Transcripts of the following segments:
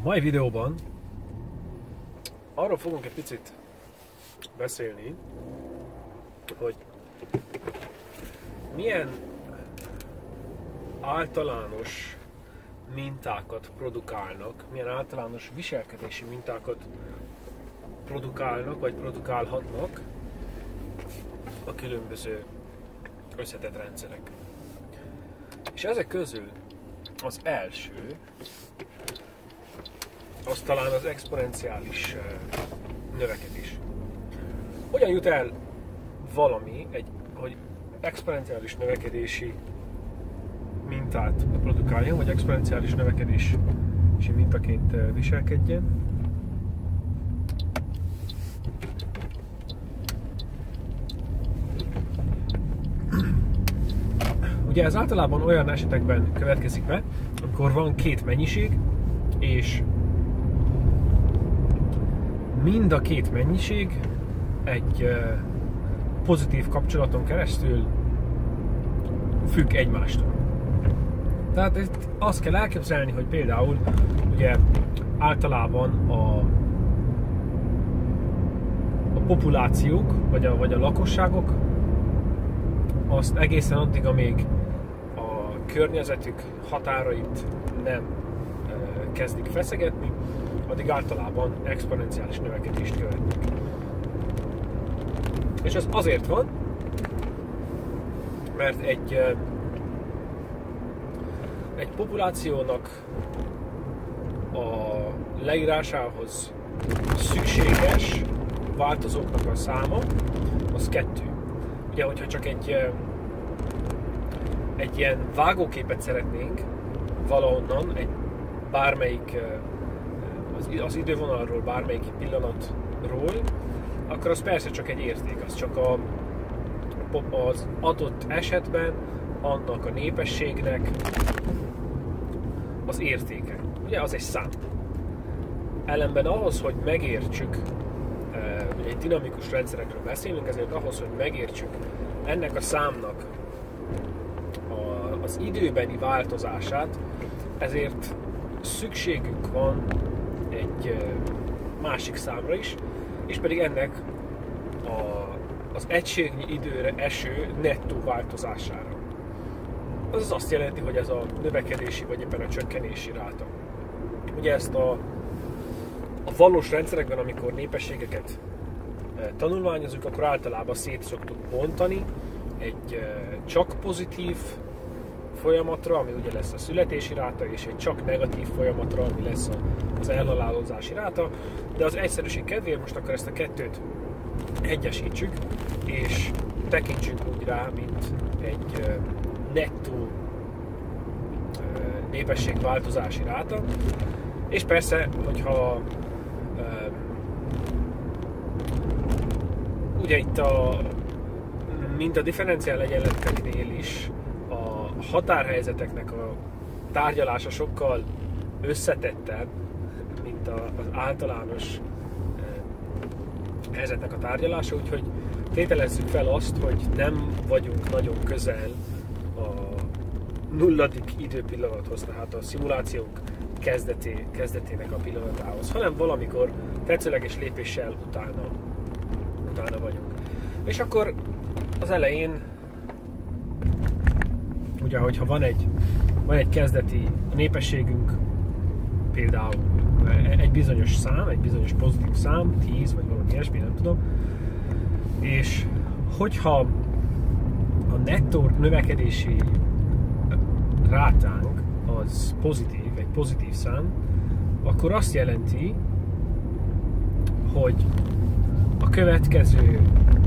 mai videóban arról fogunk egy picit beszélni, hogy milyen általános mintákat produkálnak, milyen általános viselkedési mintákat produkálnak, vagy produkálhatnak a különböző összetett rendszerek. És ezek közül az első, az talán az exponenciális növekedés. Hogyan jut el valami, hogy exponenciális növekedési mintát produkáljon, vagy exponenciális növekedési mintaként viselkedjen? Ugye ez általában olyan esetekben következik be, amikor van két mennyiség, és mind a két mennyiség egy pozitív kapcsolaton keresztül függ egymástól. Tehát azt kell elképzelni, hogy például ugye általában a populációk, vagy a lakosságok azt egészen addig, amíg a környezetük határait nem kezdik feszegetni, addig általában exponenciális növekedést követnek. És ez azért van, mert egy populációnak a leírásához szükséges változóknak a száma az 2. Ugye, hogyha csak egy ilyen vágóképet szeretnénk valahonnan, bármelyik az idővonalról, bármelyik pillanatról, akkor az persze csak egy érték, az csak az adott esetben annak a népességnek az értéke. Ugye az egy szám. Ellenben ahhoz, hogy megértsük, ugye egy dinamikus rendszerekről beszélünk, ezért ahhoz, hogy megértsük ennek a számnak az időbeni változását, ezért szükségünk van egy másik számra is, és pedig ennek az egységnyi időre eső nettó változására. Az azt jelenti, hogy ez a növekedési vagy éppen a csökkenési ráta. Ugye ezt a valós rendszerekben, amikor népességeket tanulmányozunk, akkor általában szét szoktuk bontani egy csak pozitív folyamatra, ami ugye lesz a születési ráta, és egy csak negatív folyamatra, ami lesz az elhalálozási ráta, de az egyszerűség kedvéért most akkor ezt a kettőt egyesítsük, és tekintsünk úgy rá, mint egy nettó népességváltozási ráta, és persze, hogyha ugye itt mint a differenciál egyenleteknél is a határhelyzeteknek a tárgyalása sokkal összetettebb, mint az általános helyzetnek a tárgyalása, úgyhogy tételezzük fel azt, hogy nem vagyunk nagyon közel a nulladik időpillanathoz, tehát a szimulációk kezdetének a pillanatához, hanem valamikor tetszőleges lépéssel utána vagyunk. És akkor az elején, ugye, hogyha van egy kezdeti népességünk, például egy bizonyos szám, egy bizonyos pozitív szám, 10 vagy valami ilyesmi, nem tudom, és hogyha a nettó növekedési rátánk az pozitív, egy pozitív szám, akkor azt jelenti, hogy a következő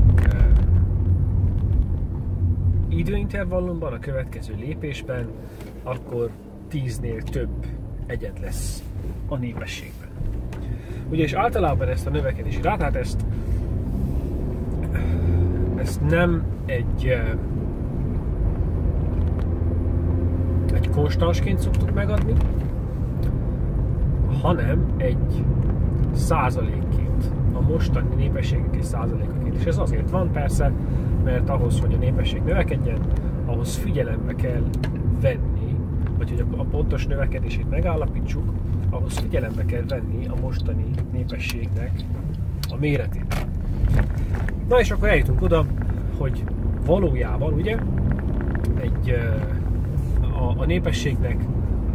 időintervallumban, a következő lépésben akkor 10-nél több egyed lesz a népességben. Ugye, és általában ezt a növekedési rátát, ezt nem egy konstansként szoktuk megadni, hanem egy százalékként, a mostani népességek egy százalékaként. És ez azért van persze, mert ahhoz, hogy a népesség növekedjen, ahhoz figyelembe kell venni, vagy hogy a pontos növekedését megállapítsuk, ahhoz figyelembe kell venni a mostani népességnek a méretét. Na és akkor eljutunk oda, hogy valójában ugye a népességnek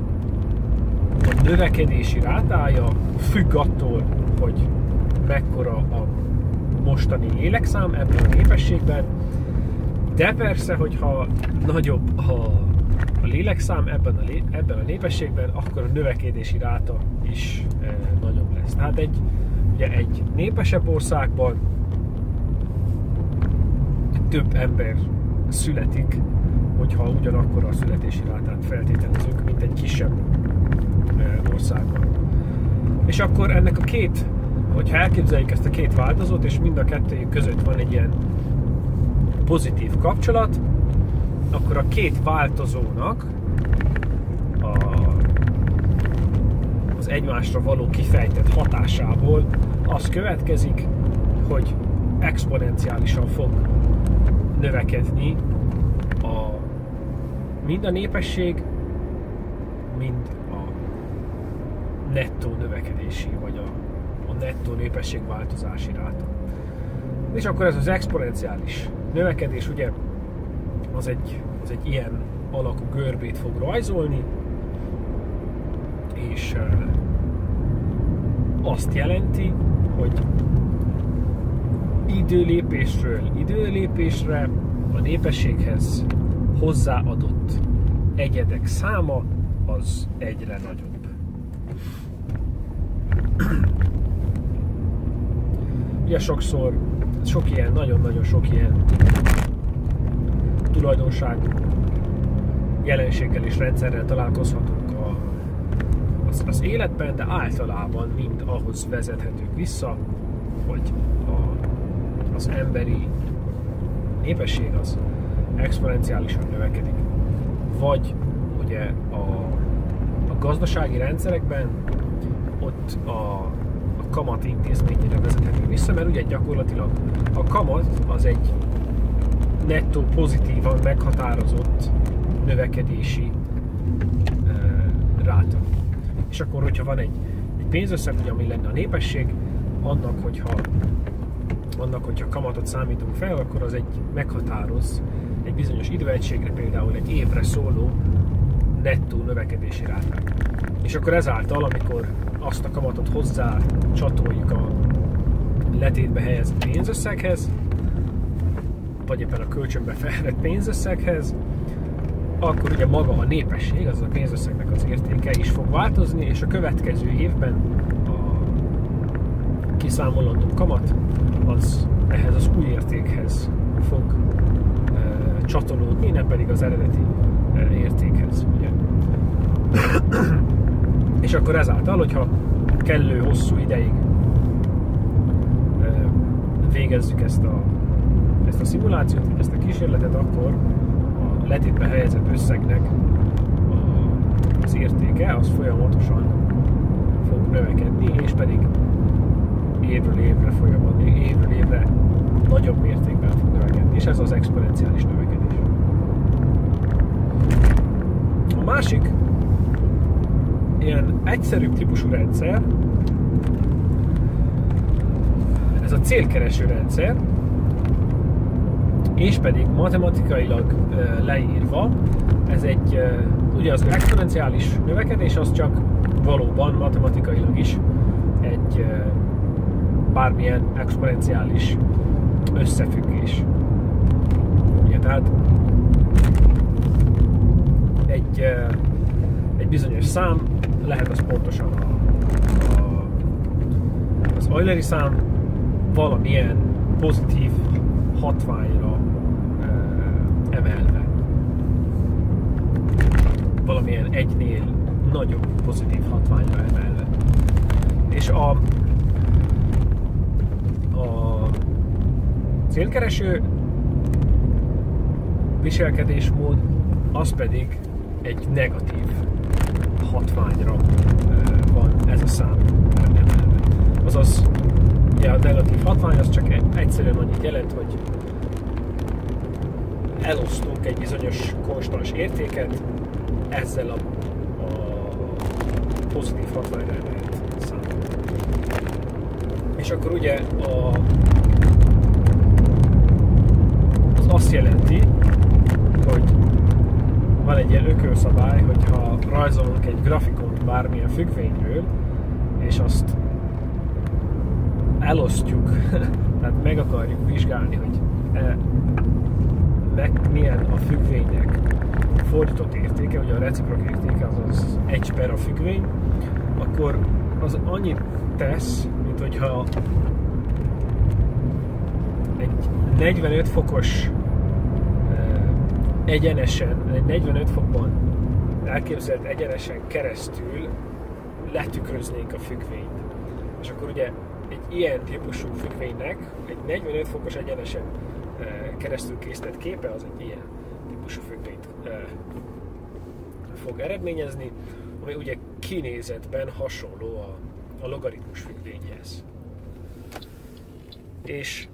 a növekedési rátája függ attól, hogy mekkora a mostani lélekszám ebben a népességben, de persze, hogyha nagyobb a lélekszám ebben a népességben, akkor a növekedési ráta is nagyobb lesz. Tehát egy népesebb országban több ember születik, hogyha ugyanakkor a születési rátát feltételezünk, mint egy kisebb országban. És akkor ennek a két, hogyha elképzeljük ezt a két változót, és mind a kettőjük között van egy ilyen pozitív kapcsolat, akkor a két változónak az egymásra való kifejtett hatásából az következik, hogy exponenciálisan fog növekedni mind a népesség, mind a nettó növekedési, vagy a nettó népesség változási ráta. És akkor ez az exponenciális növekedés, ugye, az egy ilyen alakú görbét fog rajzolni, és azt jelenti, hogy időlépésről időlépésre a népességhez hozzáadott egyedek száma az egyre nagyobb. Ugye nagyon-nagyon sok ilyen tulajdonság, jelenséggel és rendszerrel találkozhatunk az életben, de általában mind ahhoz vezethetők vissza, hogy az emberi népesség az exponenciálisan növekedik. Vagy ugye a gazdasági rendszerekben ott a kamat intézményére vezethető vissza, mert ugye gyakorlatilag a kamat az egy nettó pozitívan meghatározott növekedési ráta. És akkor, hogyha van egy pénzösszeg, ugye, ami lenne a népesség, annak, hogyha kamatot számítunk fel, akkor az meghatároz egy bizonyos időegységre, például egy évre szóló nettó növekedési rátát. És akkor ezáltal, amikor azt a kamatot hozzá csatoljuk a letétbe helyezett pénzösszeghez, vagy éppen a kölcsönbe felvett pénzösszeghez, akkor ugye maga a népesség, az a pénzösszegnek az értéke is fog változni, és a következő évben a kiszámolandó kamat az ehhez az új értékhez fog csatolódni, nem pedig az eredeti értékhez. Ugye? És akkor ezáltal, hogyha kellő hosszú ideig végezzük ezt a szimulációt, ezt a kísérletet, akkor a letétbe helyezett összegnek az értéke az folyamatosan fog növekedni, és pedig évről évre folyamodni, évről évre nagyobb mértékben fog növekedni, és ez az exponenciális növekedés. A másik ilyen egyszerűbb típusú rendszer, ez a célkereső rendszer, és pedig matematikailag leírva, ez ugye az exponenciális növekedés az csak valóban matematikailag is egy bármilyen exponenciális összefüggés. Ugye, tehát egy bizonyos szám, lehet az pontosan az Euleri szám, valamilyen pozitív hatványra emelve. Valamilyen egynél nagyobb pozitív hatványra emelve. És a célkereső viselkedésmód az pedig egy negatív hatványra van ez a szám emelve. Azaz, ugye a negatív hatvány az csak egyszerűen annyit jelent, hogy elosztunk egy bizonyos konstans értéket ezzel a pozitív hatványra lehet számolni. És akkor ugye az azt jelenti, hogy van egy ilyen ökölszabály, hogyha rajzolunk egy grafikont bármilyen függvényről, és azt elosztjuk, tehát meg akarjuk vizsgálni, hogy milyen a függvénynek fordított értéke, ugye a reciprok értéke az 1 per a függvény, akkor az annyit tesz, mint hogyha egy 45 fokos egyenesen, egy 45 fokban elképzelt egyenesen keresztül letükröznénk a függvényt. És akkor ugye egy ilyen típusú függvénynek egy 45 fokos egyenesen keresztül készített képe az egy ilyen típusú függvényt fog eredményezni, ami ugye kinézetben hasonló a logaritmus függvényhez. És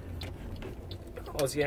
az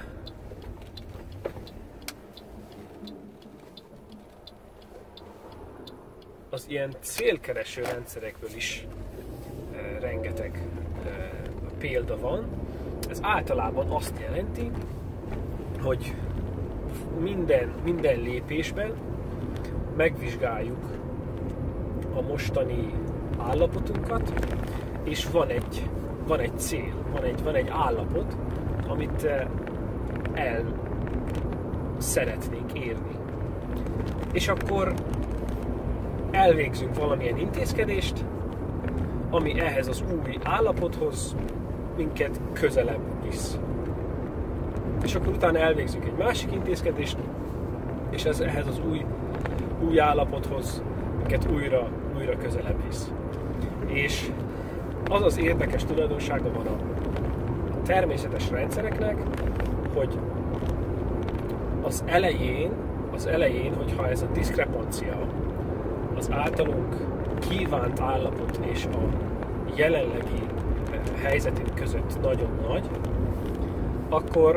ilyen célkereső rendszerekből is rengeteg példa van. Ez általában azt jelenti, hogy minden lépésben megvizsgáljuk a mostani állapotunkat, és van egy cél, van egy állapot, amit el szeretnénk érni. És akkor elvégzünk valamilyen intézkedést, ami ehhez az új állapothoz minket közelebb visz. És akkor utána elvégzünk egy másik intézkedést, és ez ehhez az új állapothoz minket újra közelebb visz. És az az érdekes tulajdonsága van a természetes rendszereknek, hogy az elején, hogyha ez a diszkrepancia az általunk kívánt állapot és a jelenlegi helyzetünk között nagyon nagy, akkor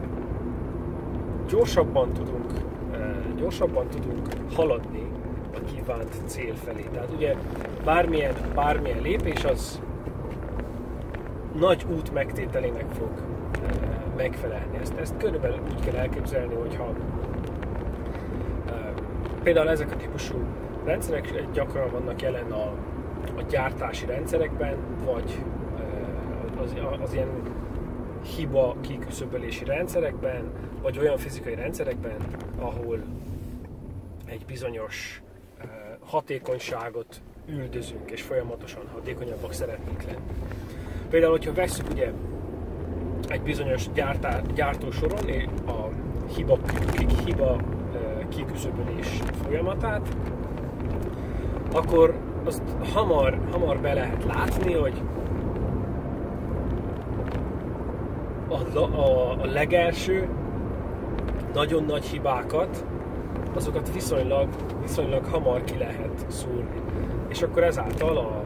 gyorsabban tudunk haladni a kívánt cél felé. Tehát ugye bármilyen lépés az nagy út megtételének fog megfelelni. Ezt körülbelül úgy kell elképzelni, hogyha például ezek a típusú rendszerek gyakran vannak jelen a gyártási rendszerekben, vagy az ilyen hiba kiküszöbölési rendszerekben, vagy olyan fizikai rendszerekben, ahol egy bizonyos hatékonyságot üldözünk, és folyamatosan hatékonyabbak szeretnénk lenni. Például, hogyha vesszük ugye egy bizonyos gyártósoron a hiba kiküszöbölés folyamatát, akkor azt hamar be lehet látni, hogy a legelső nagyon nagy hibákat, azokat viszonylag hamar ki lehet szúrni. És akkor ezáltal a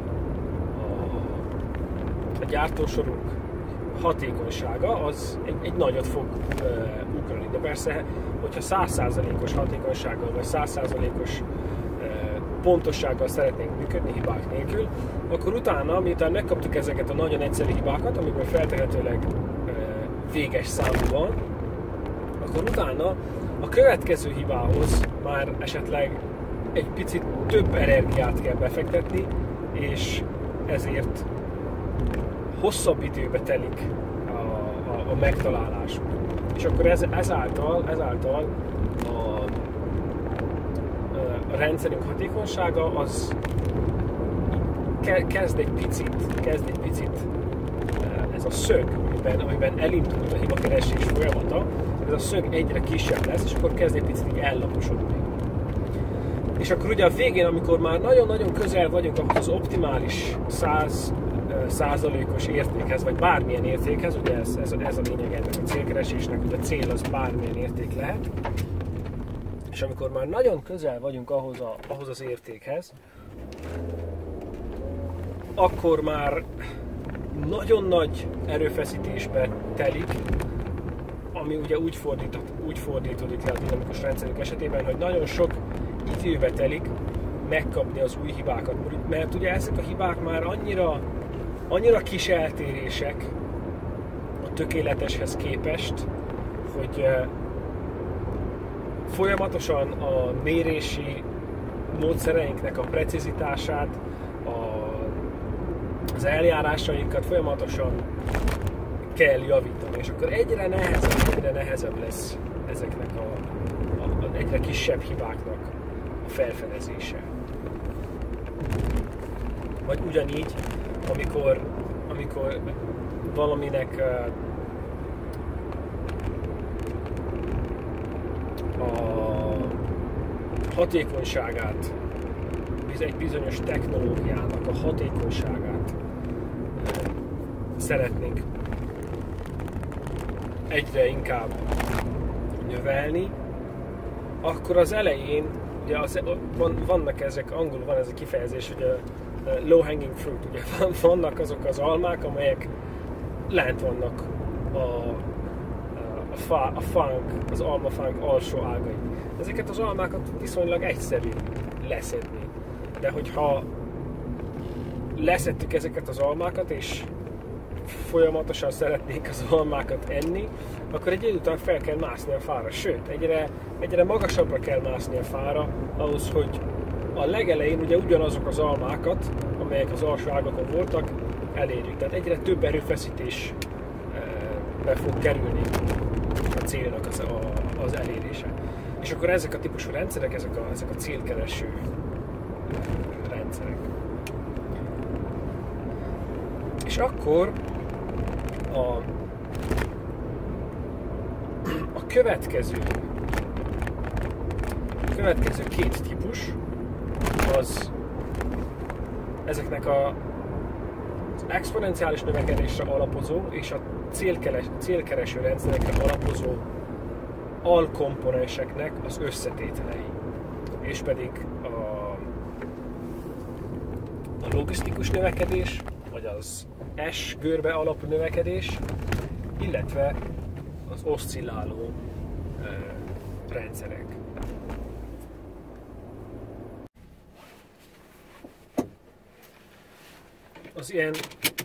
gyártósorunk hatékonysága az egy nagyot fog ugrani. De persze, hogyha 100%-os hatékonysággal vagy 100%-os pontossággal szeretnénk működni hibák nélkül, akkor utána, miután megkaptuk ezeket a nagyon egyszerű hibákat, amiből feltehetőleg véges számú van, akkor utána a következő hibához már esetleg egy picit több energiát kell befektetni, és ezért hosszabb időbe telik a megtalálásunk. És akkor ezáltal a rendszerünk hatékonysága az kezd egy picit ez a szög, amiben elindult a hibakeresés folyamata, ez a szög egyre kisebb lesz, és akkor kezd egy picit így ellaposodni. És akkor ugye a végén, amikor már nagyon-nagyon közel vagyunk ahhoz az optimális 100%-os értékhez, vagy bármilyen értékhez, ugye ez a lényeg ennek a célkeresésnek, hogy a cél az bármilyen érték lehet, és amikor már nagyon közel vagyunk ahhoz az értékhez, akkor már nagyon nagy erőfeszítésbe telik, ami ugye úgy fordítódik le a dinamikus rendszerek esetében, hogy nagyon sok időbe telik megkapni az új hibákat, mert ugye ezek a hibák már annyira kis eltérések a tökéleteshez képest, hogy folyamatosan a mérési módszereinknek a precizitását, az eljárásainkat folyamatosan kell javítani, és akkor egyre nehezebb lesz ezeknek a egyre kisebb hibáknak a felfedezése. Vagy ugyanígy, amikor valaminek a hatékonyságát, egy bizonyos technológiának a hatékonyságát szeretnénk egyre inkább növelni, akkor az elején, ugye vannak ezek, angolul van ez a kifejezés, hogy a low hanging fruit, ugye vannak azok az almák, amelyek lent vannak az almafánk alsó ágai. Ezeket az almákat viszonylag egyszerű leszedni. De hogyha leszedtük ezeket az almákat, és folyamatosan szeretnénk az almákat enni, akkor egy idő után fel kell mászni a fára. Sőt, egyre magasabbra kell mászni a fára, ahhoz, hogy a legelején ugye ugyanazok az almákat, amelyek az alsó ágakon voltak, elérjük. Tehát egyre több erőfeszítés be fog kerülni a célnak az elérése. És akkor ezek a típusú rendszerek, ezek a célkereső rendszerek. És akkor a következő két típus az ezeknek az exponenciális növekedésre alapozó és a célkereső rendszerekre alapozó alkomponenseknek az összetételei. És pedig a logisztikus növekedés, vagy az S-görbe alapú növekedés, illetve az oszcilláló rendszerek. Az ilyen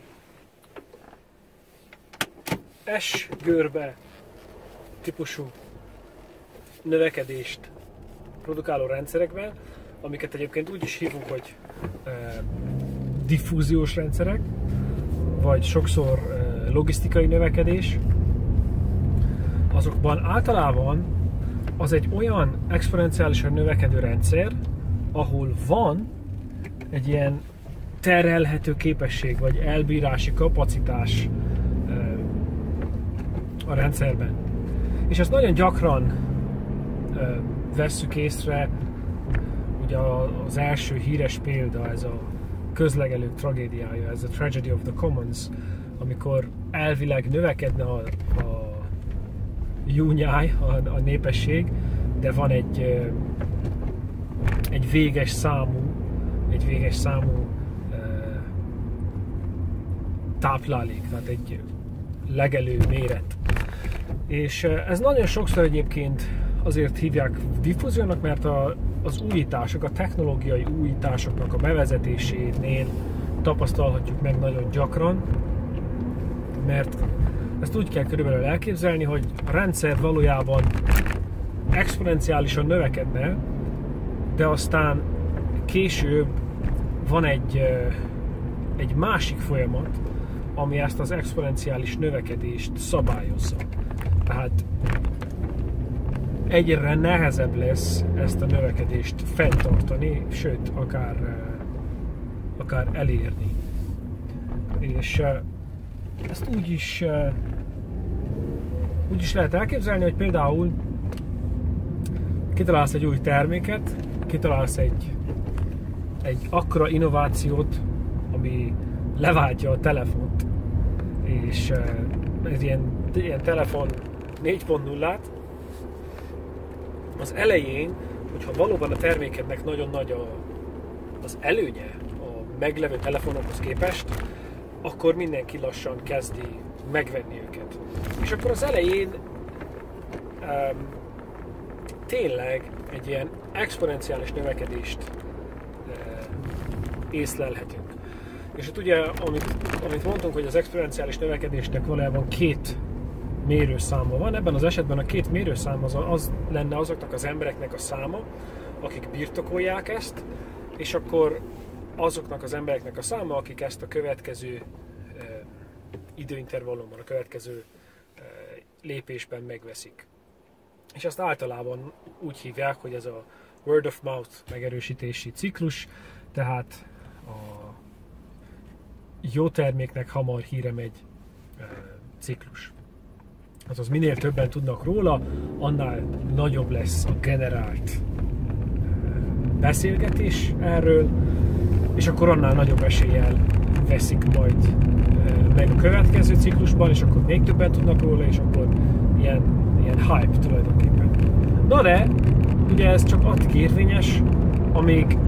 S-görbe típusú növekedést produkáló rendszerekben, amiket egyébként úgy is hívunk, hogy diffúziós rendszerek, vagy sokszor logisztikai növekedés, azokban általában az egy olyan exponenciálisan növekedő rendszer, ahol van egy ilyen terhelhető képesség, vagy elbírási kapacitás a rendszerben. És ezt nagyon gyakran vesszük észre, ugye az első híres példa, ez a közlegelők tragédiája, ez a Tragedy of the Commons, amikor elvileg növekedne a júnyáj, a népesség, de van egy véges számú táplálék, tehát egy legelő méret. És ez nagyon sokszor egyébként azért hívják diffúziónak, mert az újítások, a technológiai újításoknak a bevezetésénél tapasztalhatjuk meg nagyon gyakran, mert ezt úgy kell körülbelül elképzelni, hogy a rendszer valójában exponenciálisan növekedne, de aztán később van egy másik folyamat, ami ezt az exponenciális növekedést szabályozza. Tehát egyre nehezebb lesz ezt a növekedést fenntartani, sőt, akár elérni. És ezt úgy is lehet elképzelni, hogy például kitalálsz egy új terméket, kitalálsz egy akkora innovációt, ami leváltja a telefont, és ez ilyen telefon 4.0-át, az elején, hogyha valóban a termékednek nagyon nagy az előnye a meglevő telefonokhoz képest, akkor mindenki lassan kezdi megvenni őket. És akkor az elején tényleg egy ilyen exponenciális növekedést észlelhetünk. És itt ugye, amit mondtunk, hogy az exponenciális növekedésnek valójában két mérőszáma van, ebben az esetben a két mérőszám az lenne azoknak az embereknek a száma, akik birtokolják ezt, és akkor azoknak az embereknek a száma, akik ezt a következő időintervallumban, a következő lépésben megveszik. És ezt általában úgy hívják, hogy ez a word of mouth megerősítési ciklus, tehát a jó terméknek hamar híre megy ciklus. Azaz minél többen tudnak róla, annál nagyobb lesz a generált beszélgetés erről, és akkor annál nagyobb eséllyel veszik majd meg a következő ciklusban, és akkor még többen tudnak róla, és akkor ilyen hype tulajdonképpen. Na de, ugye ez csak addig érvényes, amíg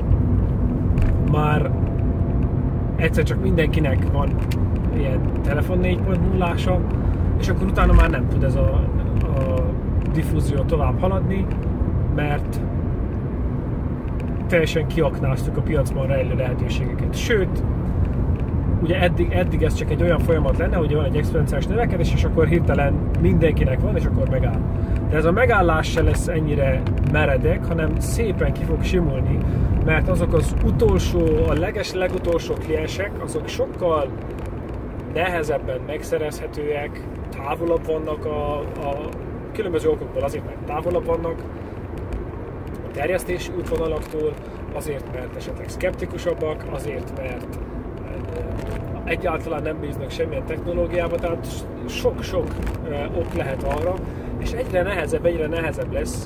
már egyszer csak mindenkinek van ilyen telefon 4.0-ása, és akkor utána már nem tud ez a diffúzió tovább haladni, mert teljesen kiaknáztuk a piacban rejlő lehetőségeket. Sőt, ugye eddig ez csak egy olyan folyamat lenne, hogy van egy exponenciális növekedés, és akkor hirtelen mindenkinek van, és akkor megáll. De ez a megállás se lesz ennyire meredek, hanem szépen ki fog simulni, mert azok az utolsó, a legutolsó kliensek, azok sokkal nehezebben megszerezhetőek, távolabb vannak a különböző okokból, azért mert távolabb vannak a terjesztési útvonalaktól, azért mert esetleg szkeptikusabbak, azért mert egyáltalán nem bíznak semmilyen technológiába, tehát sok-sok ok lehet arra, és egyre nehezebb lesz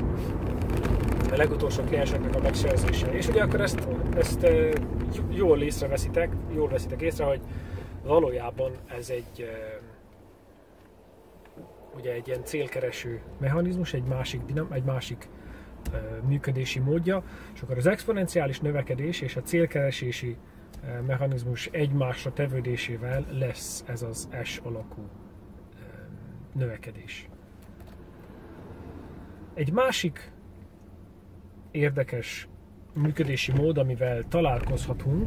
a legutolsó klienseknek a megszerzése. És ugye akkor ezt jól veszitek észre, hogy valójában ez egy ilyen célkereső mechanizmus, egy másik működési módja, és akkor az exponenciális növekedés és a célkeresési mechanizmus egymásra tevődésével lesz ez az S alakú növekedés. Egy másik érdekes működési mód, amivel találkozhatunk,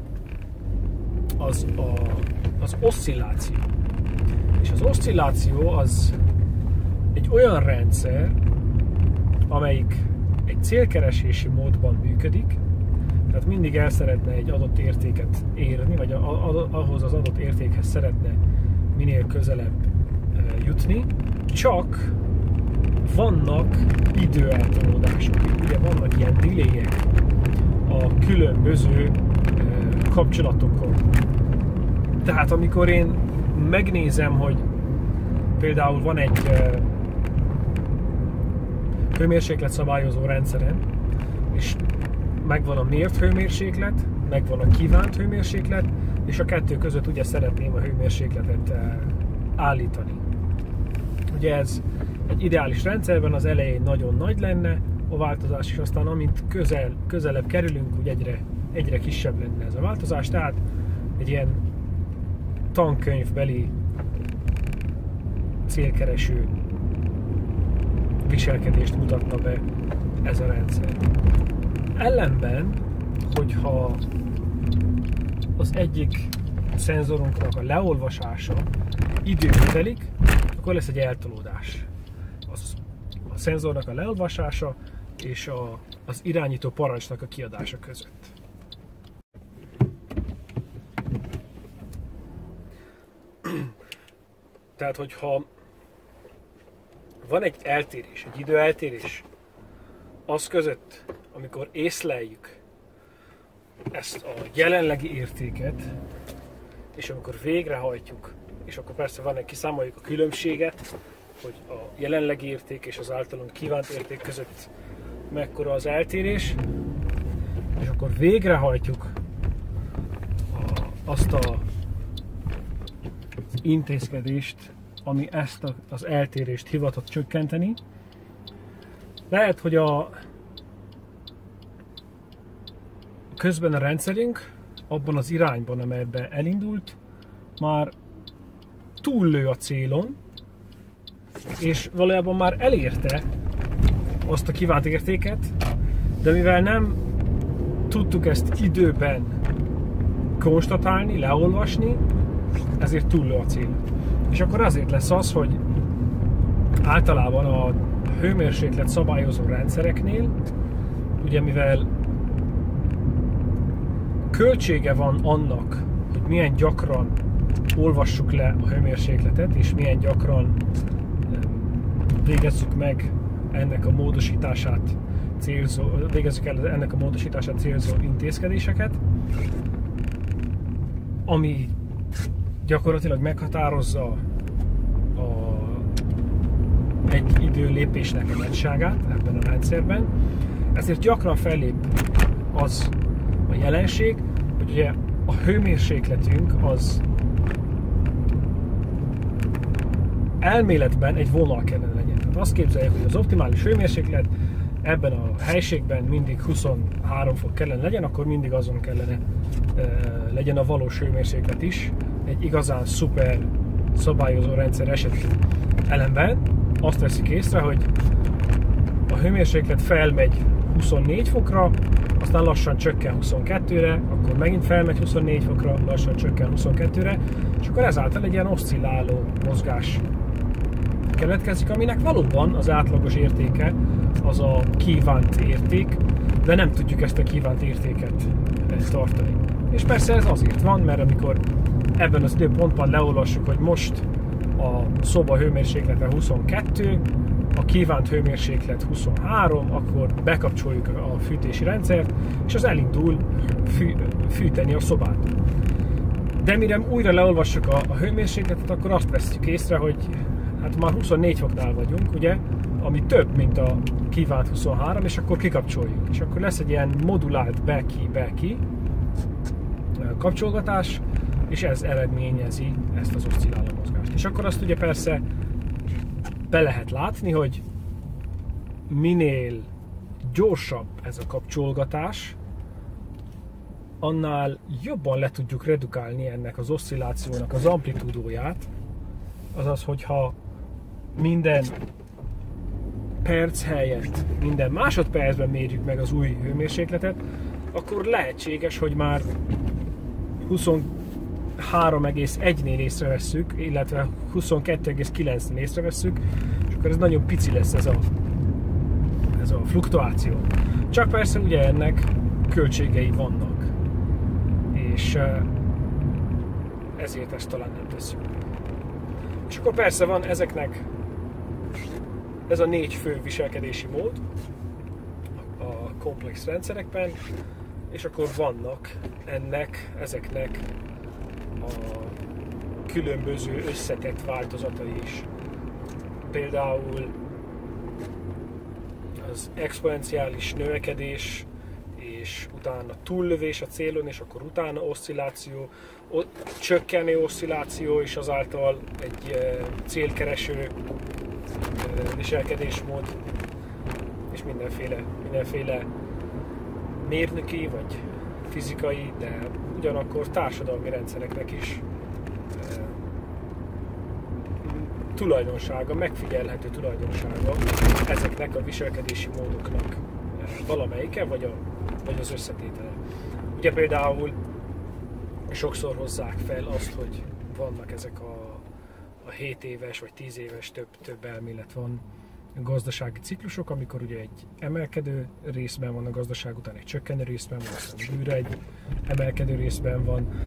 az oszcilláció. És az oszcilláció az egy olyan rendszer, amelyik egy célkeresési módban működik, tehát mindig el szeretne egy adott értéket érni, vagy ahhoz az adott értékhez szeretne minél közelebb jutni, csak vannak időeltolódások. Ugye vannak ilyen delayek a különböző kapcsolatokon. Tehát amikor én megnézem, hogy például van egy hőmérséklet szabályozó rendszerem, és megvan a mért hőmérséklet, megvan a kívánt hőmérséklet, és a kettő között ugye szeretném a hőmérsékletet állítani. Ugye ez egy ideális rendszerben az elején nagyon nagy lenne a változás, és aztán amint közelebb kerülünk, úgy egyre kisebb lenne ez a változás, tehát egy ilyen tankönyvbeli célkereső viselkedést mutatna be ez a rendszer. Ellenben, hogyha az egyik szenzorunknak a leolvasása időbe telik, akkor lesz egy eltolódás. A szenzornak a leolvasása és az irányító parancsnak a kiadása között. Tehát, hogyha van egy eltérés, egy időeltérés az között, amikor észleljük ezt a jelenlegi értéket, és amikor végrehajtjuk, és akkor persze kiszámoljuk a különbséget, hogy a jelenlegi érték és az általunk kívánt érték között mekkora az eltérés, és akkor végrehajtjuk azt az intézkedést, ami ezt az eltérést hivatott csökkenteni. Lehet, hogy közben a rendszerünk abban az irányban, amelyben elindult, már túllő a célon, és valójában már elérte azt a kívánt értéket, de mivel nem tudtuk ezt időben konstatálni, leolvasni, ezért túllő a cél. És akkor azért lesz az, hogy általában a hőmérséklet szabályozó rendszereknél, ugye mivel költsége van annak, hogy milyen gyakran olvassuk le a hőmérsékletet, és milyen gyakran végezzük meg ennek a módosítását célzó intézkedéseket, ami gyakorlatilag meghatározza egy időlépésnek a nagyságát ebben a rendszerben. Ezért gyakran fellép az a jelenség, hogy ugye a hőmérsékletünk az elméletben egy vonal kellene legyen. Tehát azt képzeljük, hogy az optimális hőmérséklet ebben a helységben mindig 23 fok kellene legyen, akkor mindig azon kellene legyen a valós hőmérséklet is, egy igazán szuper szabályozó rendszer esetén. Ellenben azt veszik észre, hogy a hőmérséklet felmegy 24 fokra, aztán lassan csökken 22-re, akkor megint felmegy 24 fokra, lassan csökken 22-re, és akkor ezáltal egy ilyen oszcilláló mozgás keletkezik, aminek valóban az átlagos értéke az a kívánt érték, de nem tudjuk ezt a kívánt értéket tartani. És persze ez azért van, mert amikor ebben az időpontban leolvassuk, hogy most a szoba hőmérséklete 22, a kívánt hőmérséklet 23, akkor bekapcsoljuk a fűtési rendszert, és az elindul fűteni a szobát. De mire újra leolvassuk a hőmérsékletet, akkor azt veszük észre, hogy hát már 24 foknál vagyunk, ugye, ami több, mint a kívánt 23, és akkor kikapcsoljuk. És akkor lesz egy ilyen modulált be-ki kapcsolgatás, és ez eredményezi ezt az oszcilláló mozgást. És akkor azt ugye persze be lehet látni, hogy minél gyorsabb ez a kapcsolgatás, annál jobban le tudjuk redukálni ennek az oszcillációnak az amplitúdóját, azaz, hogyha minden perc helyett minden másodpercben mérjük meg az új hőmérsékletet, akkor lehetséges, hogy már 23,1-nél észrevesszük, illetve 22,9-nél észrevesszük, és akkor ez nagyon pici lesz ez a fluktuáció. Csak persze ugye ennek költségei vannak, és ezért ezt talán nem tesszük. És akkor persze van ez a 4 fő viselkedési mód a komplex rendszerekben, és akkor vannak ezeknek a különböző összetett változatai is. Például az exponenciális növekedés, és utána túllövés a célon, és akkor utána oszcilláció, csökkenő oszcilláció, és azáltal egy célkereső viselkedésmód, és mindenféle mérnöki vagy fizikai, de ugyanakkor társadalmi rendszereknek is tulajdonsága, megfigyelhető tulajdonsága ezeknek a viselkedési módoknak valamelyike, vagy az összetétele. Ugye például sokszor hozzák fel azt, hogy vannak ezek a 7 éves vagy 10 éves több elmélet van gazdasági ciklusok, amikor ugye egy emelkedő részben van a gazdaság, után egy csökkenő részben van, aztán újra egy emelkedő részben van.